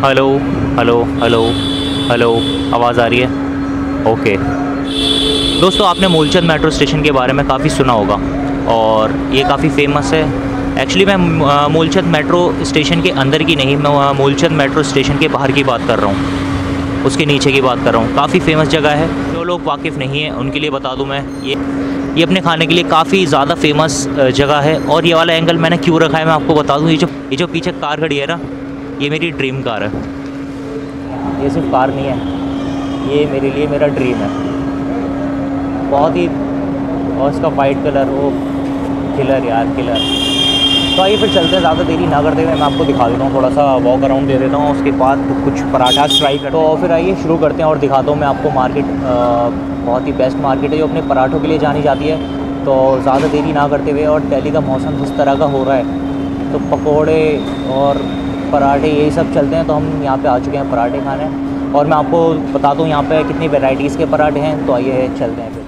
Hello hello hello hello, आवाज़ आ रही है? ओके दोस्तों, आपने मूलचंद मेट्रो स्टेशन के बारे में काफ़ी सुना होगा और ये काफ़ी फेमस है। एक्चुअली मैं मूलचंद मेट्रो स्टेशन के अंदर की नहीं, मैं मूलचंद मेट्रो स्टेशन के बाहर की बात कर रहा हूँ, उसके नीचे की बात कर रहा हूँ। काफ़ी फेमस जगह है, जो लोग वाकिफ़ नहीं हैं उनके लिए बता दूँ मैं, ये अपने खाने के लिए काफ़ी ज़्यादा फेमस जगह है। और ये वाला एंगल मैंने क्यों रखा है मैं आपको बता दूँ। ये जो पीछे कार खड़ी है ना, ये मेरी ड्रीम कार है। ये सिर्फ कार नहीं है, ये मेरे लिए मेरा ड्रीम है बहुत ही। और इसका वाइट कलर, वो किलर यार, किलर। तो आइए फिर चलते हैं, ज़्यादा देरी ना करते हुए मैं आपको दिखा देता हूँ, थोड़ा सा वॉक अराउंड दे देता हूँ, उसके बाद कुछ पराठा ट्राई करते हैं। तो फिर आइए शुरू करते हैं और दिखाता हूँ मैं आपको मार्केट। बहुत ही बेस्ट मार्केट है जो अपने पराठों के लिए जानी जाती है। तो ज़्यादा देरी ना करते हुए, और दिल्ली का मौसम जिस तरह का हो रहा है, तो पकोड़े और पराठे यही सब चलते हैं। तो हम यहाँ पे आ चुके हैं पराठे खाने, और मैं आपको बता दूँ यहाँ पे कितनी वैरायटीज़ के पराठे हैं। तो आइए चलते हैं फिर।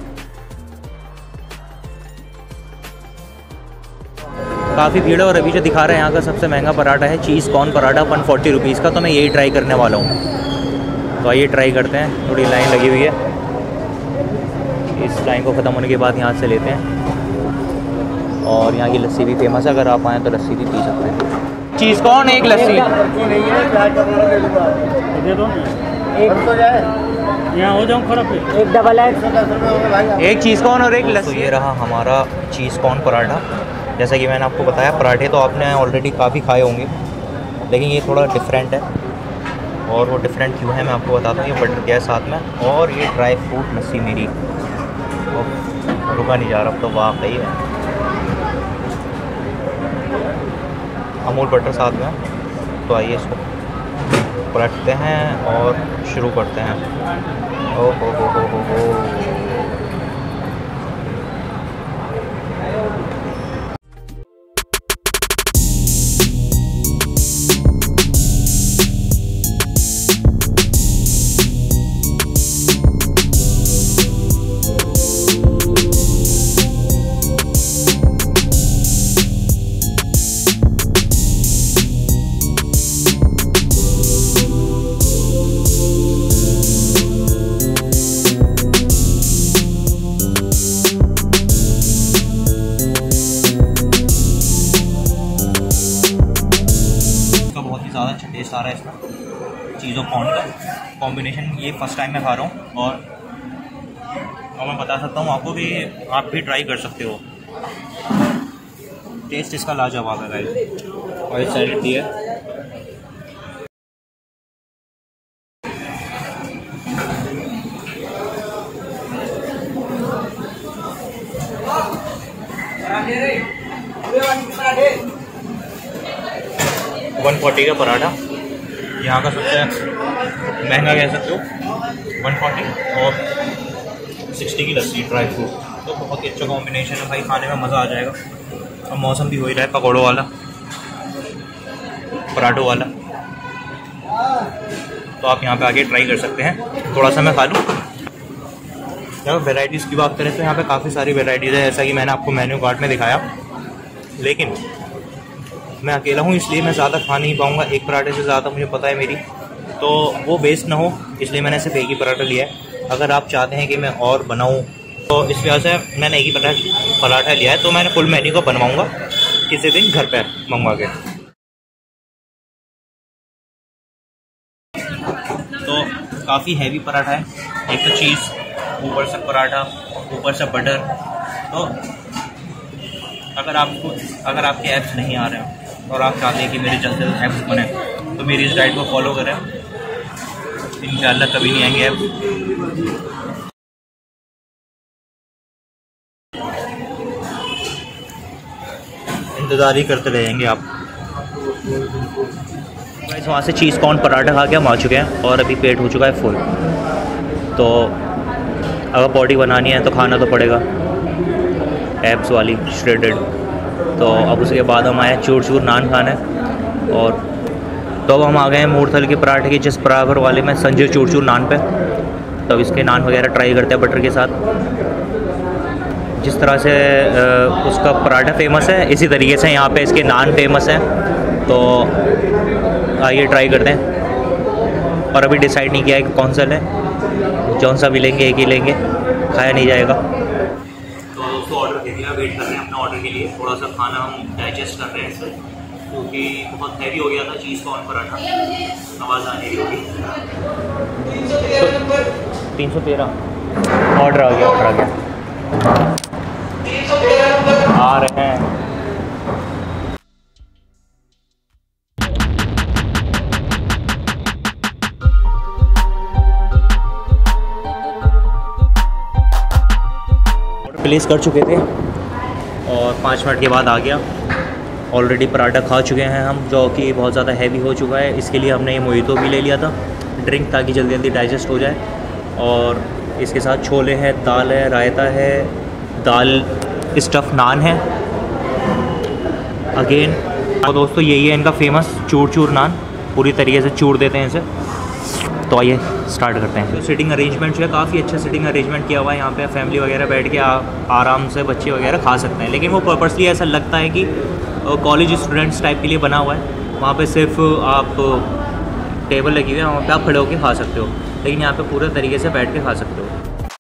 काफ़ी भीड़ है, और अभी जो दिखा रहा है यहाँ का सबसे महंगा पराठा है चीज़ कॉर्न पराठा 140 रुपीज़ का। तो मैं यही ट्राई करने वाला हूँ। तो आइए ट्राई करते हैं। थोड़ी लाइन लगी हुई है, इस लाइन को ख़त्म होने के बाद यहाँ से लेते हैं। और यहाँ की लस्सी भी फेमस है, अगर आप आएँ तो लस्सी भी पी सकते हैं। चीज़ कॉर्न, एक लस्सी। यहाँ हो जाऊँ खड़ा पे, एक डबल है, एक चीज़ कॉर्न और एक लस्सी। तो ये रहा हमारा चीज़ कॉर्न पराठा। जैसा कि मैंने आपको बताया, पराठे तो आपने ऑलरेडी काफ़ी खाए होंगे, लेकिन ये थोड़ा डिफरेंट है। और वो डिफरेंट क्यों है मैं आपको बताता हूँ। ये बटर क्या है साथ में, और ये ड्राई फ्रूट लस्सी मेरी रुका नहीं जा रहा। अब तो वाकई है, अमूल बटर साथ में। तो आइए इसको पलटते हैं और शुरू करते हैं। ओ हो। ज़्यादा अच्छा टेस्ट आ रहा है इसमें। चीज़ और कॉर्न का कॉम्बिनेशन ये फर्स्ट टाइम मैं खा रहा हूँ, और मैं बता सकता हूँ आपको कि आप भी ट्राई कर सकते हो। टेस्ट इसका लाजवाब है गाइस। और इस साइड दी है $140 का पराठा, यहाँ का सबसे महंगा कह सकते हो 140, और 60 की लस्सी ड्राई फ्रूट। तो बहुत ही अच्छा कॉम्बिनेशन है भाई, खाने में मज़ा आ जाएगा। और मौसम भी हो ही रहा है पकौड़ों वाला, पराठों वाला। तो आप यहाँ पे आके ट्राई कर सकते हैं। थोड़ा सा मैं खा लूँ। अगर वेराइटीज़ की बात करें तो यहाँ पे काफ़ी सारी वेराइटीज़ है, जैसा कि मैंने आपको मेन्यू कार्ड में दिखाया। लेकिन मैं अकेला हूँ, इसलिए मैं ज़्यादा खा नहीं पाऊँगा। एक पराठे से ज़्यादा मुझे पता है मेरी, तो वो वेस्ट ना हो, इसलिए मैंने सिर्फ एक ही पराठा लिया है। अगर आप चाहते हैं कि मैं और बनाऊँ, तो इस वजह से मैंने एक ही पराठा लिया है। तो मैंने फुल मेन्यू को बनवाऊँगा किसी दिन घर पर मंगवा के। तो काफ़ी हैवी पराठा है, एक तो चीज़, ऊपर से पराठा, ऊपर से बटर। तो अगर आपके ऐप्स नहीं आ रहे हैं और आप चाहते हैं कि मेरे जल्द से जल्द ऐप्स बने, तो मेरी इस डाइट को फॉलो करें। इंशाल्लाह कभी नहीं आएंगे ऐप्स। इंतज़ार ही करते रहेंगे आप। वहाँ से चीज़ कॉर्न पराठा खा के हम आ चुके हैं, और अभी पेट हो चुका है फुल। तो अगर बॉडी बनानी है तो खाना तो पड़ेगा, एब्स वाली श्रेडेड। तो अब उसके बाद हम आए चूर चूर नान खाने, और तो अब हम आ गए हैं मूर्थल के पराठे के जिस बराबर वाले में संजय चूर चूर नान पे। तो इसके नान वगैरह ट्राई करते हैं बटर के साथ। जिस तरह से उसका पराठा फेमस है, इसी तरीके से यहाँ पे इसके नान फेमस हैं। तो आइए ट्राई करते हैं। और अभी डिसाइड नहीं किया है कि कौन सा लें, जौन सा भी लेंगे एक ही लेंगे, खाया नहीं जाएगा। तो दोस्तों ऑर्डर दे दिया, वेट कर रहे हैं अपने ऑर्डर के लिए। थोड़ा सा खाना हम डाइजेस्ट कर रहे हैं इससे, क्योंकि बहुत हैवी हो गया था चीज़ कॉर्न पराठा। आवाज़ आ नहीं रही। 313 ऑर्डर आ गया, ऑर्डर आ गया, आ रहे हैं। प्लेस कर चुके थे और 5 मिनट के बाद आ गया। ऑलरेडी पराठा खा चुके हैं हम, जो कि बहुत ज़्यादा हैवी हो चुका है। इसके लिए हमने ये मोहितो भी ले लिया था ड्रिंक, ताकि जल्दी जल्दी डाइजेस्ट हो जाए। और इसके साथ छोले हैं, दाल है, रायता है, दाल स्टफ़ नान है अगेन। और दोस्तों यही है इनका फेमस चूर चूर नान, पूरी तरीके से चूर देते हैं इसे। तो आइए स्टार्ट करते हैं। तो सिटिंग अरेंजमेंट जो है काफ़ी अच्छा सिटिंग अरेंजमेंट किया हुआ है। यहाँ पे फैमिली वगैरह बैठ के आराम से बच्चे वगैरह खा सकते हैं। लेकिन वो पर्पसली ऐसा लगता है कि कॉलेज स्टूडेंट्स टाइप के लिए बना हुआ है। वहाँ पे सिर्फ आप टेबल लगी हुई है, वहाँ पे आप खड़े होकर खा सकते हो, लेकिन यहाँ पे पूरे तरीके से बैठ के खा सकते हो।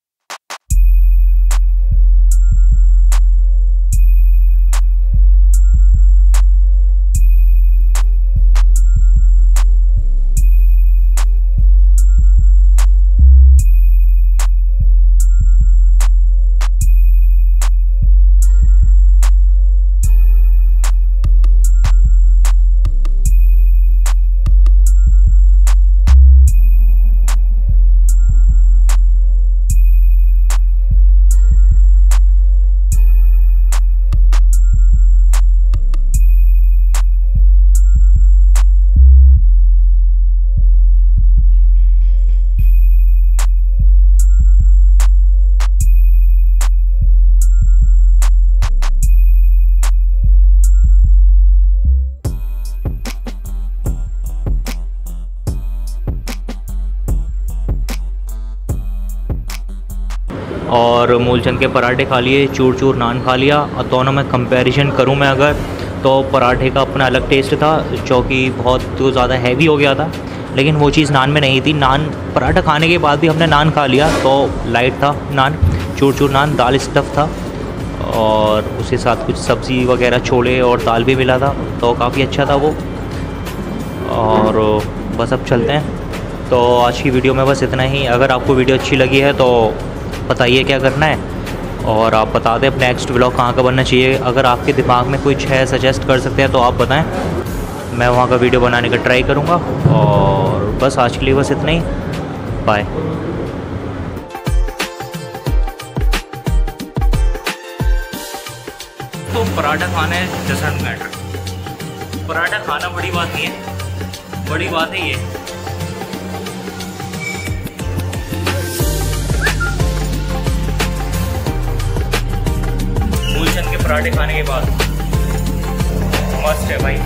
और मूलचंद के पराठे खा लिए, चूर चूर नान खा लिया। और दोनों में कंपैरिजन करूं मैं अगर, तो पराठे का अपना अलग टेस्ट था, जो कि बहुत ज़्यादा हैवी हो गया था। लेकिन वो चीज़ नान में नहीं थी। नान पराठा खाने के बाद भी हमने नान खा लिया तो लाइट था नान, चूर चूर नान, दाल स्टफ़ था और उसके साथ कुछ सब्ज़ी वगैरह, छोले और दाल भी मिला था, तो काफ़ी अच्छा था वो। और बस अब चलते हैं। तो आज की वीडियो में बस इतना ही। अगर आपको वीडियो अच्छी लगी है तो बताइए क्या करना है, और आप बता दें अपना नेक्स्ट व्लॉग कहाँ का बनना चाहिए। अगर आपके दिमाग में कुछ है सजेस्ट कर सकते हैं तो आप बताएं, मैं वहाँ का वीडियो बनाने का ट्राई करूँगा। और बस आज के लिए बस इतना ही, बाय। तो पराठा खाना है डजंट मैटर। पराठा खाना बड़ी बात नहीं है, बड़ी बात है ये मूलचंद के पराठे खाने के बाद मस्त है भाई।